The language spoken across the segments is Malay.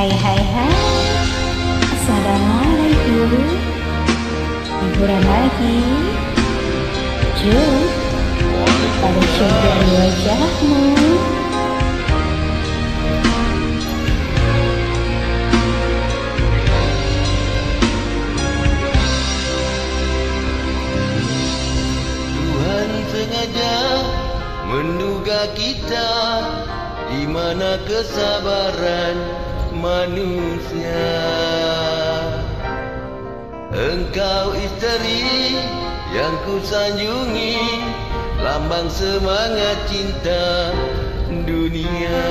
Hai, Assalamualaikum. Hiburan lagi. Jom pada syok dari wajahmu. Tuhan sengaja menduga kita, di mana kesabaran manusia. Engkau isteri yang ku sanjungi, lambang semangat cinta dunia.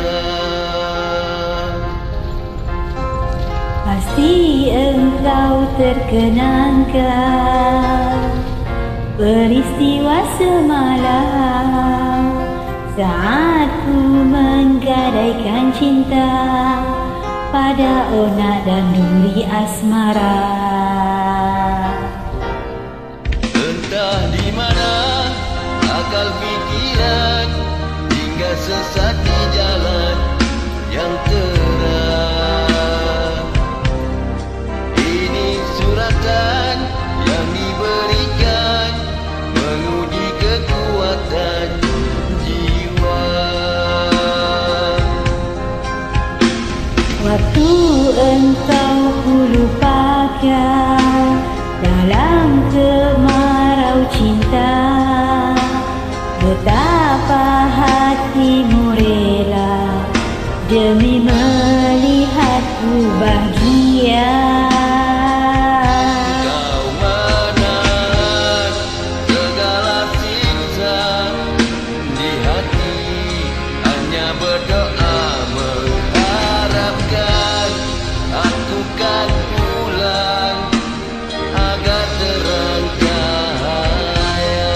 Pasti engkau terkenangkan peristiwa semalam saat ku menggadaikan cinta pada onak dan duri asmara. Entah di mana akal pikiran hingga sesat di jalan yang terang. Ini suratan yang diberikan menguji kekuatan jiwa. Waktu engkau ku lupakan dalam kemarau cinta, betapa hatimu rela demi melihatku bahagia. Kau menahan segala siksa di hati, hanya berdoa mengharapkan aku kan pulang agar terang cahaya.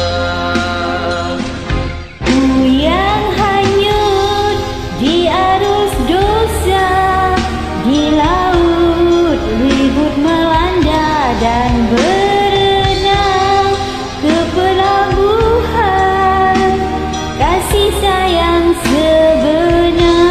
Ku yang hanyut di arus dosa, di laut ribut melanda dan berenang ke pelabuhan kasih sayang sebenar.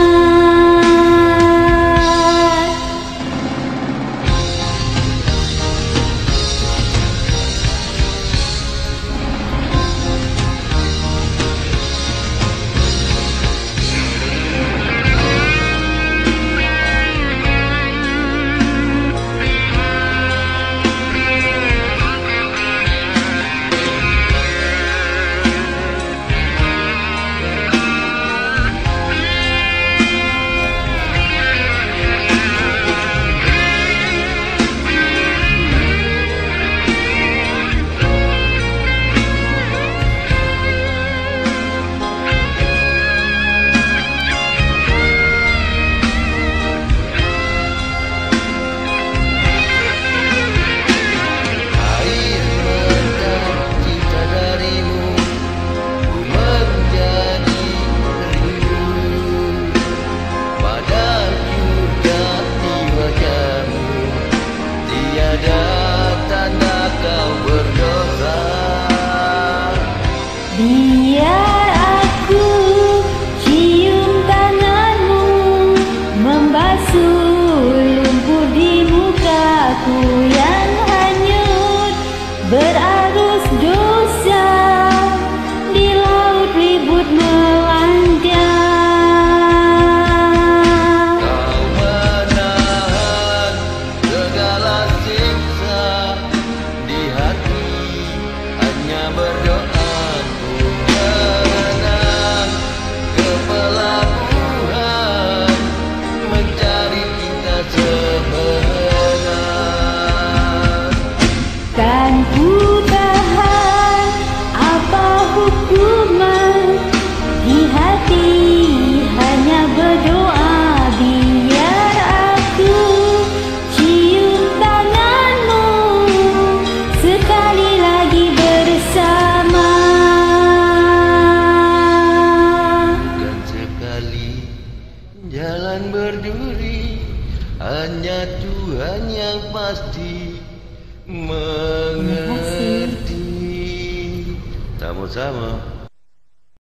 Biar aku cium tanganmu membasuh lumpur di mukaku yang hanyut berarus dosa di laut ribut melanda. Kau menahan segala siksa di hati, hanya berdoa Kan ku tahan apa hukuman, di hati hanya berdoa biar aku cium tanganmu sekali lagi bersama. Bukan sekali jalan berduri, hanya Tuhan yang pasti mengerti. Sama-sama.